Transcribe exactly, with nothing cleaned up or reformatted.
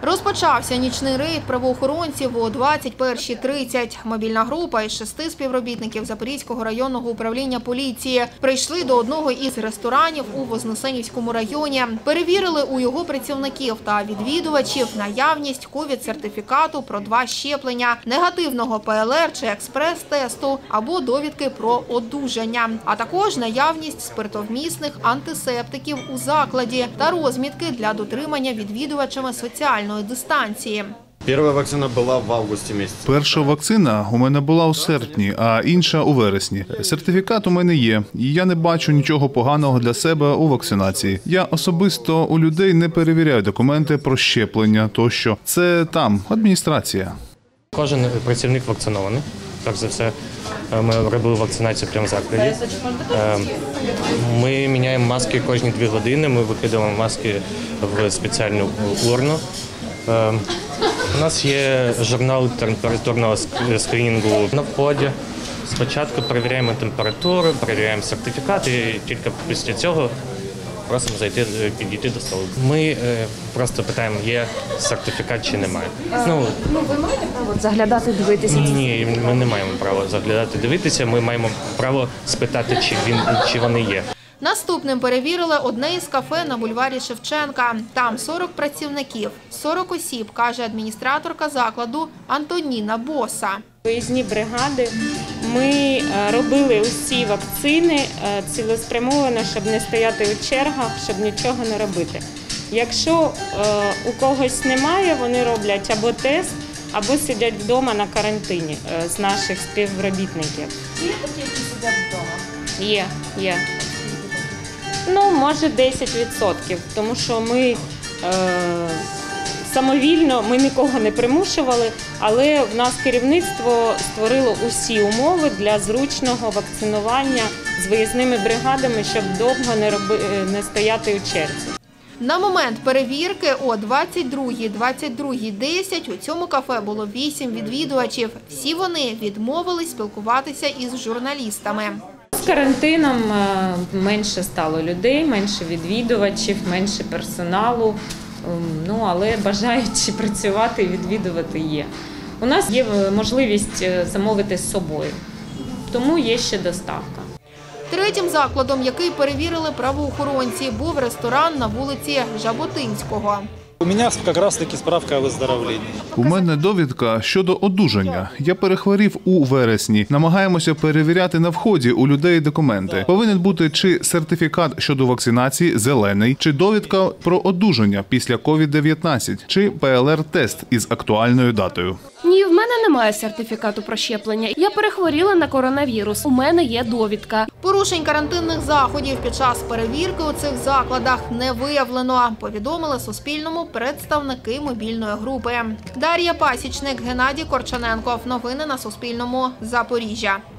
Розпочався нічний рейд правоохоронців о двадцять першій тридцять. Мобільна група із шести співробітників Запорізького районного управління поліції прийшли до одного із ресторанів у Вознесенівському районі. Перевірили у його працівників та відвідувачів наявність ковід-сертифікату про два щеплення, негативного пе ел ер чи експрес-тесту або довідки про одужання, а також наявність спиртовмісних антисептиків у закладі та розмітки для дотримання відвідувачами соціальної дистанції. Перша вакцина була в августі місяці. Перша вакцина у мене була у серпні, а інша у вересні. Сертифікат у мене є, і я не бачу нічого поганого для себе у вакцинації. Я особисто у людей не перевіряю документи про щеплення тощо. Це там адміністрація. Кожен працівник вакцинований. Так за все, ми робили вакцинацію прямо в закладі. Ми міняємо маски кожні дві години, ми викидаємо маски в спеціальну урну. У нас є журнал температурного скринінгу на вході. Спочатку перевіряємо температуру, перевіряємо сертифікат і тільки після цього просимо зайти, підійти до столу. Ми е, просто питаємо, є сертифікат чи немає. Ну, ну, ви маєте право заглядати, дивитися? Ні, ми не маємо права заглядати, дивитися. Ми маємо право спитати, чи, він, чи вони є. Наступним перевірили одне із кафе на бульварі Шевченка. Там сорок працівників, сорок осіб, каже адміністраторка закладу Антоніна Боса. Виїзні бригади. Ми робили усі вакцини цілеспрямовано, щоб не стояти у чергах, щоб нічого не робити. Якщо у когось немає, вони роблять або тест, або сидять вдома на карантині з наших співробітників. Є такі, які сидять вдома? Є, є. Ну, може десять відсотків, тому що ми е, самовільно, ми нікого не примушували, але в нас керівництво створило усі умови для зручного вакцинування з виїзними бригадами, щоб довго не, роби, не стояти у черзі. На момент перевірки о двадцять другій двадцять другій десять у цьому кафе було вісім відвідувачів. Всі вони відмовились спілкуватися із журналістами. З карантином менше стало людей, менше відвідувачів, менше персоналу, ну, але бажаючи працювати і відвідувати є. У нас є можливість замовити з собою, тому є ще доставка. Третім закладом, який перевірили правоохоронці, був ресторан на вулиці Жаботинського. У мене якраз таки справка о виздоровленні. У мене довідка щодо одужання. Я перехворів у вересні. Намагаємося перевіряти на вході у людей документи. Повинен бути чи сертифікат щодо вакцинації зелений, чи довідка про одужання після ковід дев'ятнадцять, чи пе ел ер-тест із актуальною датою. Ні, в мене немає сертифікату про щеплення. Я перехворіла на коронавірус. У мене є довідка. Порушень карантинних заходів під час перевірки у цих закладах не виявлено, повідомили Суспільному представники мобільної групи. Дар'я Пасічник, Геннадій Корчененков. Новини на Суспільному. Запоріжжя.